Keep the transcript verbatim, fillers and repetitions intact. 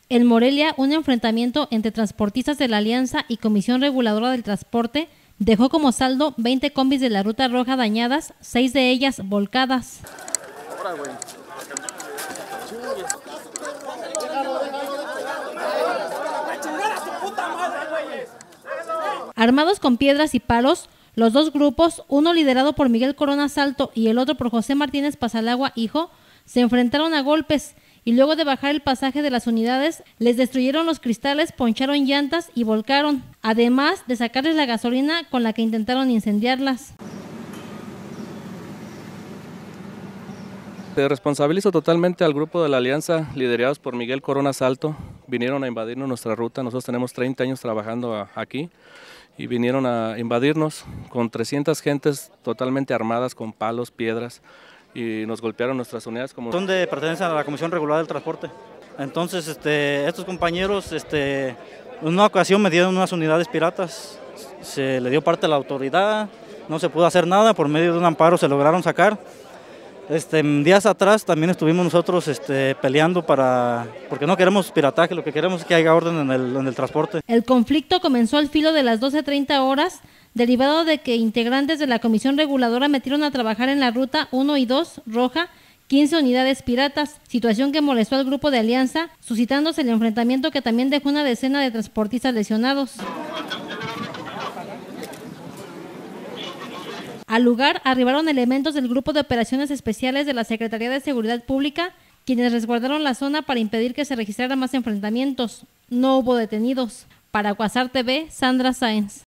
En Morelia, un enfrentamiento entre transportistas de la Alianza y Comisión Reguladora del Transporte dejó como saldo veinte combis de la Ruta Roja dañadas, seis de ellas volcadas. Armados con piedras y palos, los dos grupos, uno liderado por Miguel Corona Salto y el otro por José Martínez Pasalagua Hijo, se enfrentaron a golpes y luego de bajar el pasaje de las unidades, les destruyeron los cristales, poncharon llantas y volcaron, además de sacarles la gasolina con la que intentaron incendiarlas. Se responsabilizo totalmente al grupo de la Alianza, liderados por Miguel Corona Salto. Vinieron a invadirnos nuestra ruta, nosotros tenemos treinta años trabajando aquí y vinieron a invadirnos con trescientas gentes totalmente armadas con palos, piedras, y nos golpearon nuestras unidades. Como... Son de pertenencia a la Comisión Regular del Transporte. Entonces este, estos compañeros este, en una ocasión me dieron unas unidades piratas, se le dio parte a la autoridad, no se pudo hacer nada, por medio de un amparo se lograron sacar. Este, días atrás también estuvimos nosotros este, peleando para, porque no queremos pirataje, lo que queremos es que haya orden en el, en el transporte. El conflicto comenzó al filo de las doce treinta horas, derivado de que integrantes de la Comisión Reguladora metieron a trabajar en la ruta uno y dos Roja quince unidades piratas, situación que molestó al grupo de Alianza, suscitándose el enfrentamiento que también dejó una decena de transportistas lesionados. Al lugar arribaron elementos del Grupo de Operaciones Especiales de la Secretaría de Seguridad Pública, quienes resguardaron la zona para impedir que se registraran más enfrentamientos. No hubo detenidos. Para Cuasar T V, Sandra Sáenz.